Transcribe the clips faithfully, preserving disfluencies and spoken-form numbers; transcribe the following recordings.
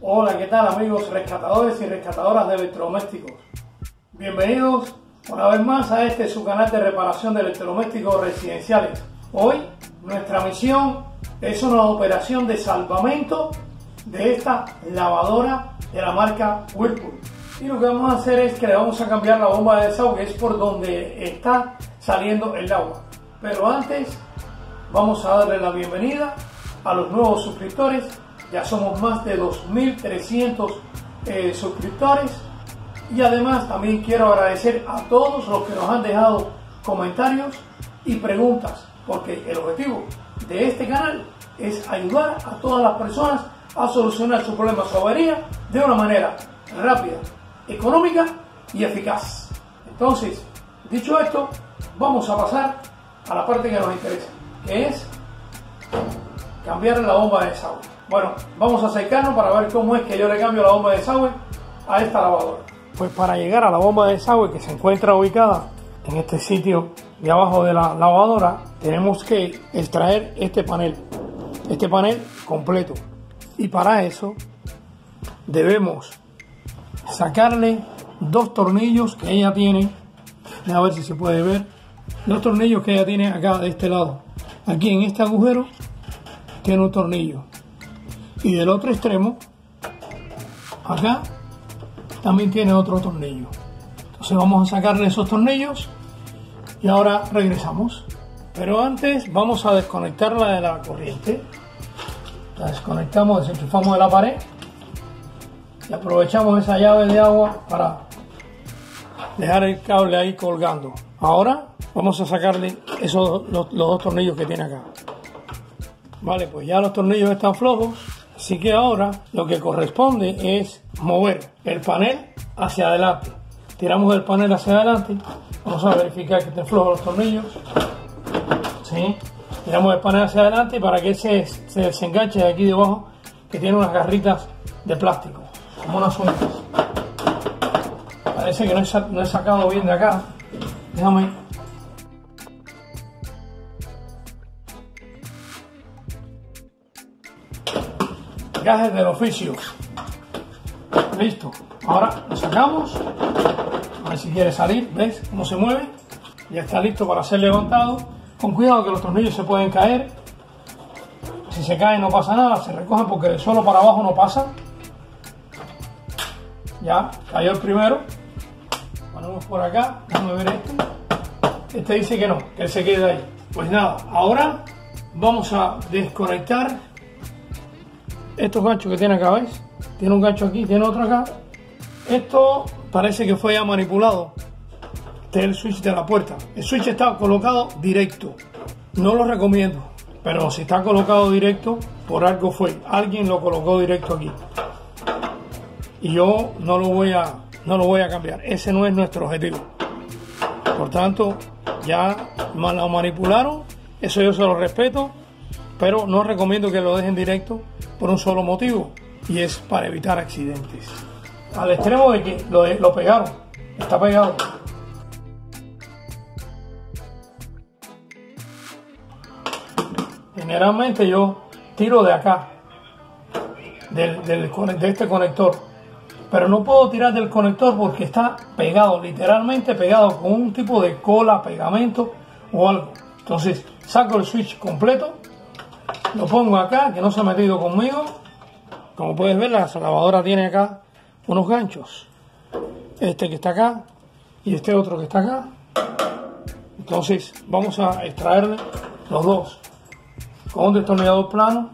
Hola, ¿qué tal amigos rescatadores y rescatadoras de electrodomésticos? Bienvenidos una vez más a este su canal de reparación de electrodomésticos residenciales. Hoy nuestra misión es una operación de salvamento de esta lavadora de la marca Whirlpool. Y lo que vamos a hacer es que le vamos a cambiar la bomba de desagüe, que es por donde está saliendo el agua. Pero antes vamos a darle la bienvenida a los nuevos suscriptores. Ya somos más de dos mil trescientos eh, suscriptores. Y además también quiero agradecer a todos los que nos han dejado comentarios y preguntas, porque el objetivo de este canal es ayudar a todas las personas a solucionar su problema, su avería, de una manera rápida, económica y eficaz. Entonces, dicho esto, vamos a pasar a la parte que nos interesa, que es cambiar la bomba de desagüe. Bueno, vamos a acercarnos para ver cómo es que yo le cambio la bomba de desagüe a esta lavadora. Pues para llegar a la bomba de desagüe, que se encuentra ubicada en este sitio de abajo de la lavadora, tenemos que extraer este panel, este panel completo. Y para eso debemos sacarle dos tornillos que ella tiene, a ver si se puede ver, dos tornillos que ella tiene acá de este lado. Aquí en este agujero tiene un tornillo y del otro extremo acá también tiene otro tornillo. Entonces vamos a sacarle esos tornillos y ahora regresamos. Pero antes vamos a desconectarla de la corriente. La desconectamos, desenchufamos de la pared y aprovechamos esa llave de agua para dejar el cable ahí colgando. Ahora vamos a sacarle esos los, los dos tornillos que tiene acá. Vale, pues ya los tornillos están flojos, así que ahora lo que corresponde es mover el panel hacia adelante. Tiramos el panel hacia adelante, vamos a verificar que estén flojos los tornillos. ¿Sí? Tiramos el panel hacia adelante para que se, se desenganche de aquí debajo, que tiene unas garritas de plástico, como unas uñas. Parece que no he, no he sacado bien de acá. Déjame. Gajes del oficio. Listo. Ahora lo sacamos. A ver si quiere salir. ¿Ves cómo se mueve? Ya está listo para ser levantado. Con cuidado que los tornillos se pueden caer. Si se caen no pasa nada, se recogen porque de suelo para abajo no pasa. Ya cayó el primero. Ponemos por acá. Déjame ver este. Este dice que no, que él se quede ahí. Pues nada, ahora vamos a desconectar estos ganchos que tiene acá, ¿ves? Tiene un gancho aquí, tiene otro acá. Esto parece que fue ya manipulado. Este es el switch de la puerta. El switch está colocado directo. No lo recomiendo, pero si está colocado directo, por algo fue. Alguien lo colocó directo aquí. Y yo no lo voy a, no lo voy a cambiar. Ese no es nuestro objetivo. Por tanto, ya lo manipularon. Eso yo se lo respeto, pero no recomiendo que lo dejen directo por un solo motivo, y es para evitar accidentes. Al extremo de que lo, lo pegaron, está pegado. Generalmente yo tiro de acá, del, del, de este conector, pero no puedo tirar del conector porque está pegado, literalmente pegado con un tipo de cola, pegamento o algo. Entonces saco el switch completo, lo pongo acá, que no se ha metido conmigo. Como puedes ver, la lavadora tiene acá unos ganchos, este que está acá y este otro que está acá. Entonces vamos a extraerle los dos con un destornillador plano.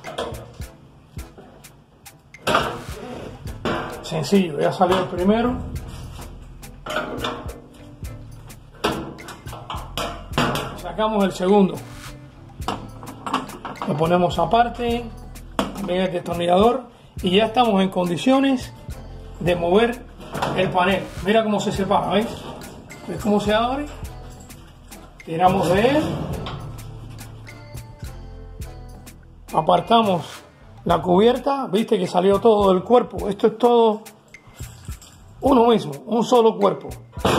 Sencillo, ya salió el primero. Sacamos el segundo, lo ponemos aparte, también el destornillador, y ya estamos en condiciones de mover el panel. Mira cómo se separa, ¿ves? ¿Ves cómo se abre? Tiramos de él, apartamos la cubierta, viste que salió todo del cuerpo. Esto es todo uno mismo, un solo cuerpo.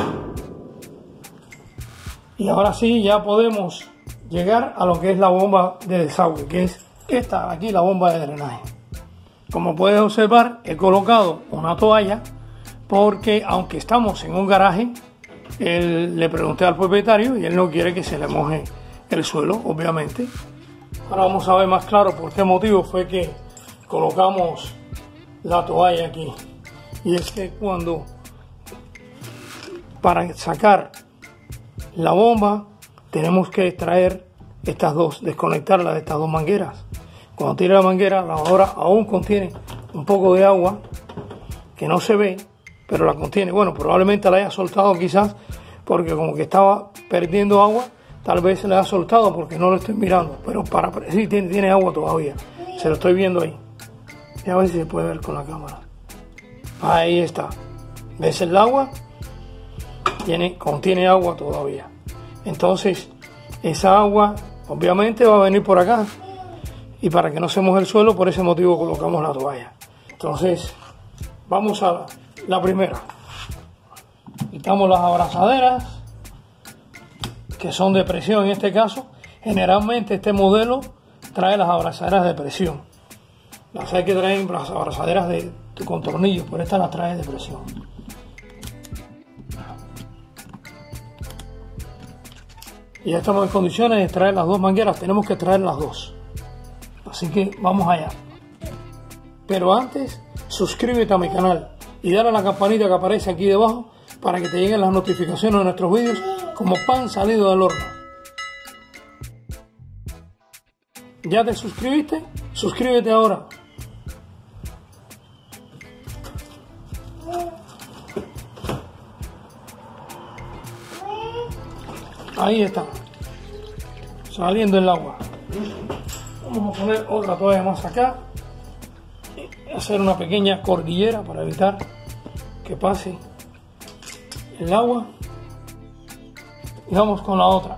Y ahora sí ya podemos llegar a lo que es la bomba de desagüe, que es esta aquí, la bomba de drenaje. Como puedes observar, he colocado una toalla porque aunque estamos en un garaje, él, le pregunté al propietario y él no quiere que se le moje el suelo, obviamente. Ahora vamos a ver más claro por qué motivo fue que colocamos la toalla aquí. Y es que cuando, para sacar la bomba, tenemos que extraer estas dos, desconectarlas de estas dos mangueras. Cuando tire la manguera, la lavadora aún contiene un poco de agua que no se ve, pero la contiene. Bueno, probablemente la haya soltado quizás porque como que estaba perdiendo agua, tal vez la haya soltado porque no lo estoy mirando, pero para sí tiene, tiene agua todavía. Se lo estoy viendo ahí. Y a ver si se puede ver con la cámara. Ahí está. ¿Ves el agua? Tiene, contiene agua todavía. Entonces, esa agua obviamente va a venir por acá. Y para que no se moje el suelo, por ese motivo colocamos la toalla. Entonces, vamos a la, la primera. Quitamos las abrazaderas, que son de presión en este caso. Generalmente este modelo trae las abrazaderas de presión. Las hay que traer las abrazaderas de, de con tornillos, pero esta las trae de presión. Y ya estamos en condiciones de traer las dos mangueras. Tenemos que traer las dos. Así que vamos allá. Pero antes, suscríbete a mi canal y dale a la campanita que aparece aquí debajo para que te lleguen las notificaciones de nuestros vídeos como pan salido del horno. ¿Ya te suscribiste? Suscríbete ahora. Ahí está, saliendo el agua. Vamos a poner otra toalla más acá, hacer una pequeña cordillera para evitar que pase el agua. Y vamos con la otra.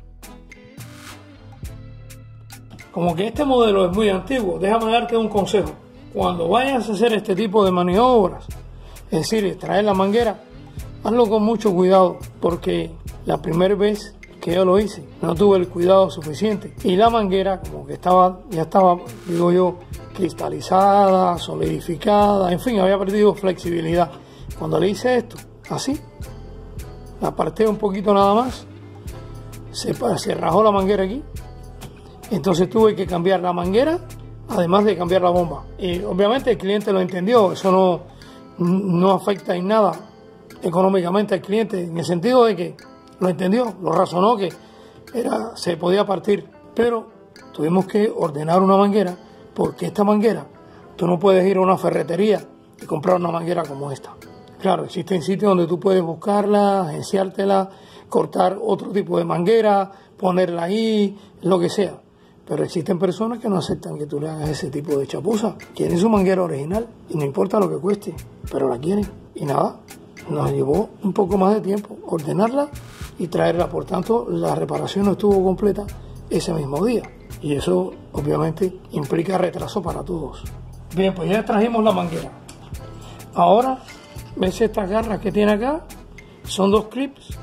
Como que este modelo es muy antiguo, déjame darte un consejo. Cuando vayas a hacer este tipo de maniobras, es decir, extraer la manguera, hazlo con mucho cuidado, porque la primera vez que yo lo hice no tuve el cuidado suficiente y la manguera como que estaba, ya estaba, digo yo, cristalizada, solidificada, en fin, había perdido flexibilidad. Cuando le hice esto, así, la aparté un poquito nada más, se, se rajó la manguera aquí, entonces tuve que cambiar la manguera, además de cambiar la bomba. Y obviamente el cliente lo entendió, eso no, no afecta en nada económicamente al cliente, en el sentido de que lo entendió, lo razonó que era, se podía partir, pero tuvimos que ordenar una manguera, porque esta manguera, tú no puedes ir a una ferretería y comprar una manguera como esta. Claro, existen sitios donde tú puedes buscarla, agenciártela, cortar otro tipo de manguera, ponerla ahí, lo que sea. Pero existen personas que no aceptan que tú le hagas ese tipo de chapuza. Quieren su manguera original y no importa lo que cueste, pero la quieren. Y nada, nos llevó un poco más de tiempo ordenarla y traerla. Por tanto, la reparación no estuvo completa ese mismo día. Y eso obviamente implica retraso para todos. Bien, pues ya trajimos la manguera. Ahora, ¿ves estas garras que tiene acá? Son dos clips.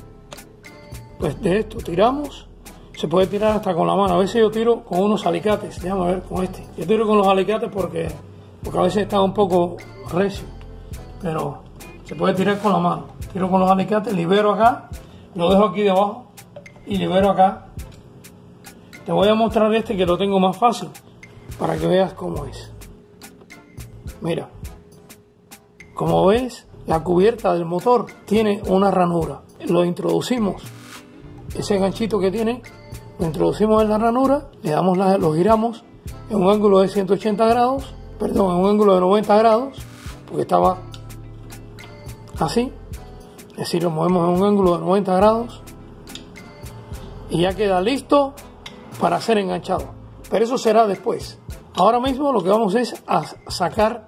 Pues de esto tiramos. Se puede tirar hasta con la mano. A veces yo tiro con unos alicates. Déjame ver con este. Yo tiro con los alicates porque, porque a veces está un poco recio. Pero se puede tirar con la mano. Tiro con los alicates, libero acá, lo dejo aquí debajo y libero acá. Te voy a mostrar este que lo tengo más fácil para que veas cómo es. Mira, como ves, la cubierta del motor tiene una ranura. Lo introducimos, ese ganchito que tiene, lo introducimos en la ranura, le damos la, lo giramos en un ángulo de ciento ochenta grados, perdón, en un ángulo de noventa grados, porque estaba así, es decir, lo movemos en un ángulo de noventa grados y ya queda listo para ser enganchado. Pero eso será después. Ahora mismo lo que vamos es a sacar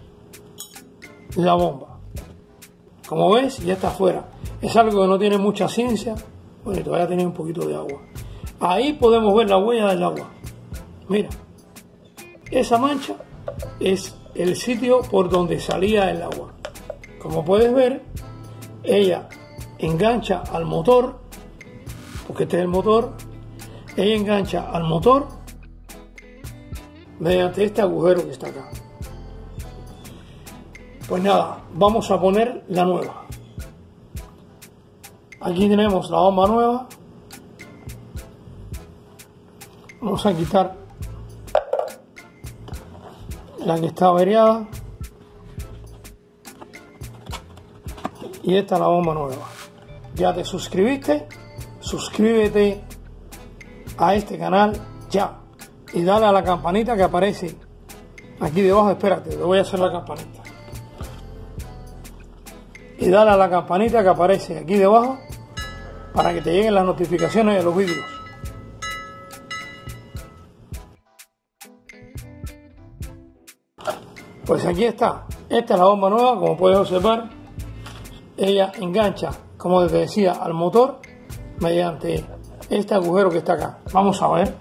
la bomba. Como ves, ya está afuera. Es algo que no tiene mucha ciencia. Bueno, y todavía tiene un poquito de agua. Ahí podemos ver la huella del agua. Mira, esa mancha es el sitio por donde salía el agua. Como puedes ver, ella engancha al motor, porque este es el motor, ella engancha al motor mediante este agujero que está acá. Pues nada, vamos a poner la nueva. Aquí tenemos la bomba nueva. Vamos a quitar la que está averiada. Y esta es la bomba nueva. ¿Ya te suscribiste? Suscríbete a este canal ya. Y dale a la campanita que aparece aquí debajo. Espérate, le voy a hacer la campanita. Y dale a la campanita que aparece aquí debajo para que te lleguen las notificaciones de los vídeos. Pues aquí está. Esta es la bomba nueva, como puedes observar. Ella engancha, como te decía, al motor mediante este agujero que está acá. Vamos a ver.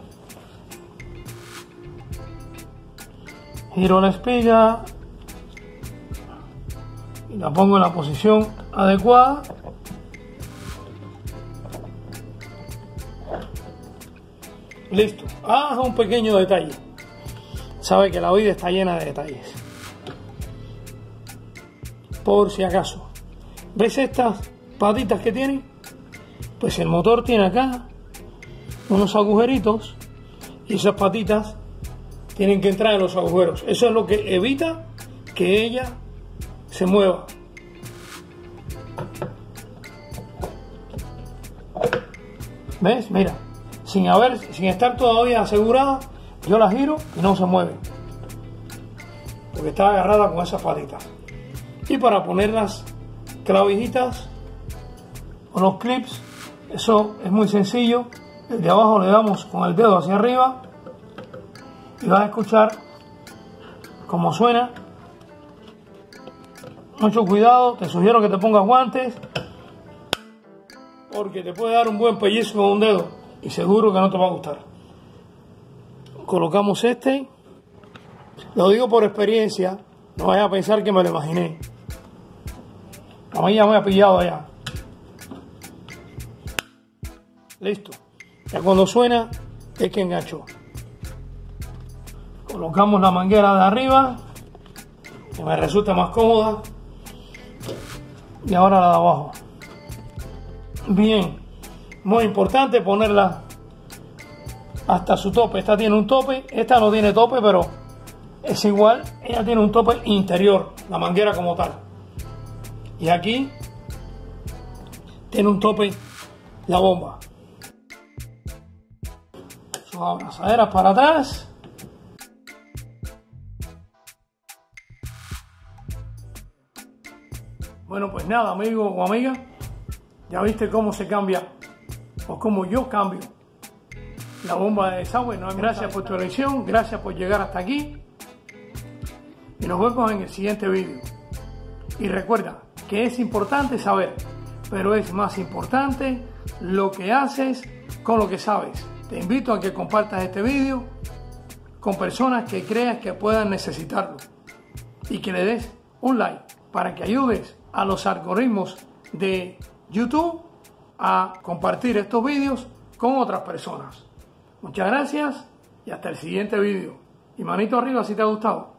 Giro la espiga y la pongo en la posición adecuada. Listo. Ah, un pequeño detalle. Sabe que la vida está llena de detalles. Por si acaso. ¿Ves estas patitas que tiene? Pues el motor tiene acá unos agujeritos y esas patitas tienen que entrar en los agujeros. Eso es lo que evita que ella se mueva. ¿Ves? Mira, sin haber, sin estar todavía asegurada, yo la giro y no se mueve, porque está agarrada con esas patitas. Y para poner las clavijitas o los clips, eso es muy sencillo. El de abajo le damos con el dedo hacia arriba y vas a escuchar cómo suena. Mucho cuidado, te sugiero que te pongas guantes porque te puede dar un buen pellizco con un dedo y seguro que no te va a gustar. Colocamos este, lo digo por experiencia, no vayas a pensar que me lo imaginé. A mí ya me ha pillado allá. Listo. Ya cuando suena es que enganchó. Colocamos la manguera de arriba, que me resulta más cómoda. Y ahora la de abajo. Bien. Muy importante ponerla hasta su tope. Esta tiene un tope. Esta no tiene tope, pero es igual. Ella tiene un tope interior, la manguera como tal. Y aquí tiene un tope la bomba. Sus abrazaderas para atrás. Bueno, pues nada, amigo o amiga, ya viste cómo se cambia o cómo yo cambio la bomba de desagüe. No, gracias por tu elección, gracias por llegar hasta aquí y nos vemos en el siguiente vídeo. Y recuerda que es importante saber, pero es más importante lo que haces con lo que sabes. Te invito a que compartas este vídeo con personas que creas que puedan necesitarlo y que le des un like para que ayudes a los algoritmos de YouTube a compartir estos vídeos con otras personas. Muchas gracias y hasta el siguiente vídeo. Y manito arriba si te ha gustado.